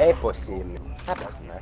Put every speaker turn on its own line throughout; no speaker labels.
é impossível. Né?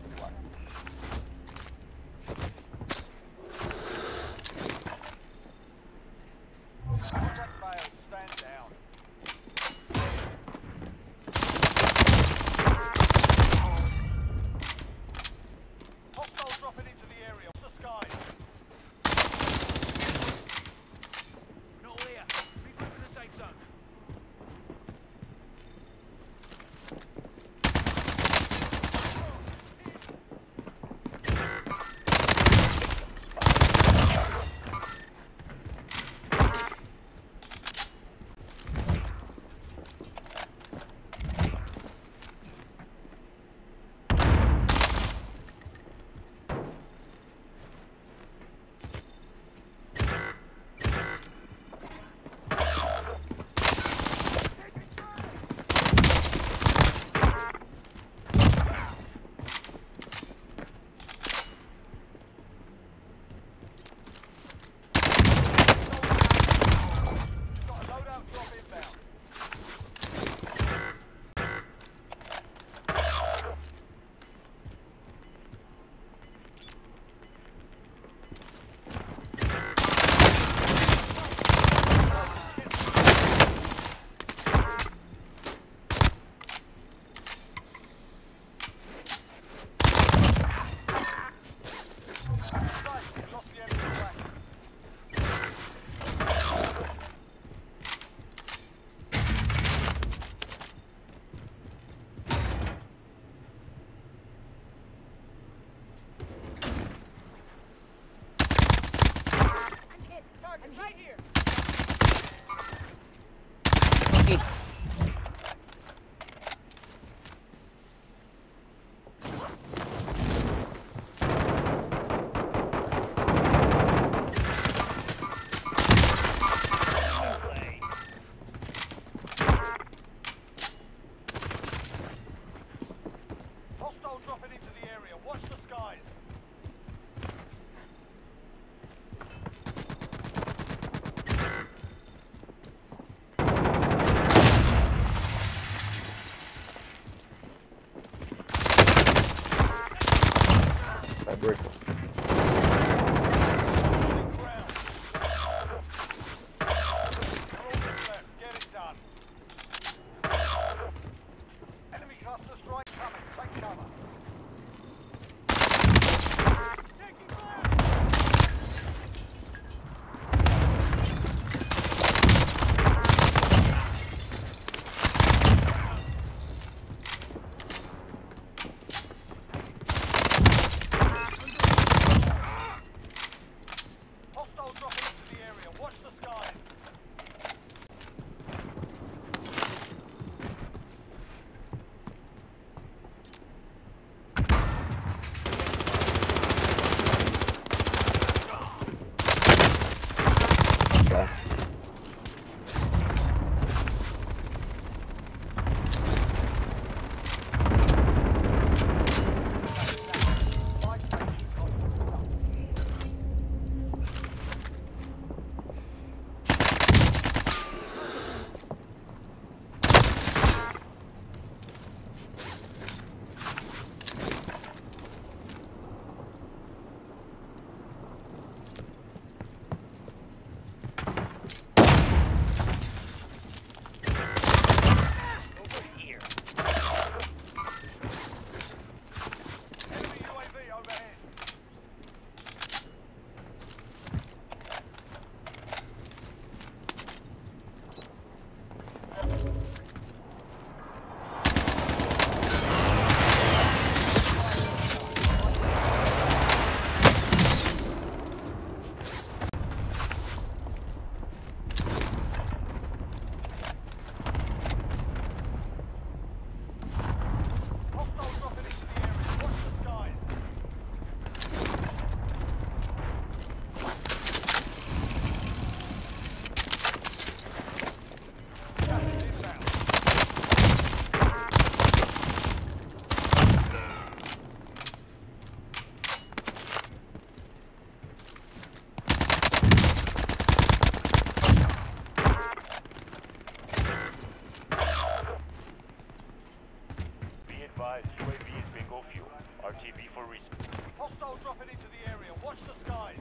Right here.
Hostile dropping into the area. Watch the skies.
Agora.
Get it done. Enemy cluster strike coming. Take cover. Taking fire. Hostile dropping into the area. Watch the skies.
advised, UAV is bingo fuel. RTB for respawn.
Hostile dropping into the area. Watch the skies.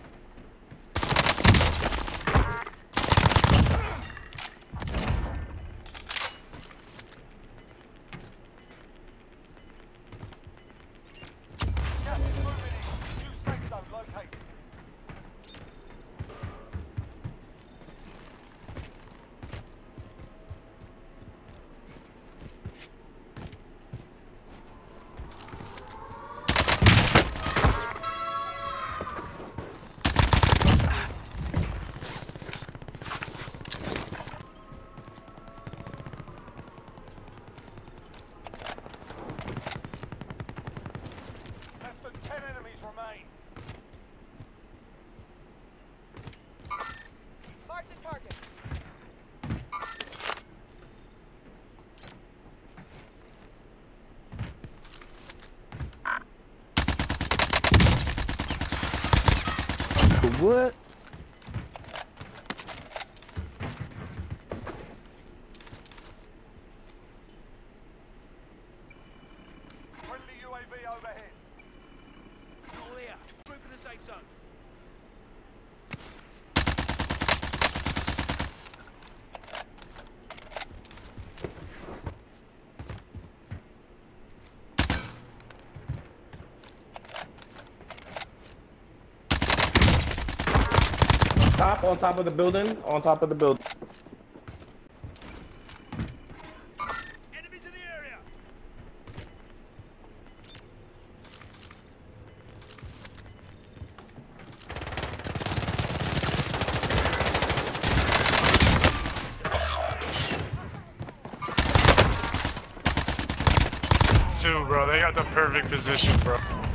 Gas is moving in. New safe zone located. Less than 10 enemies remain.
Mark the target.
What?
Friendly UAV overhead.
All here. Group in the safe zone.
On top of the building, on top of the building.
Enemies in the area.
Two, bro. They got the perfect position, bro.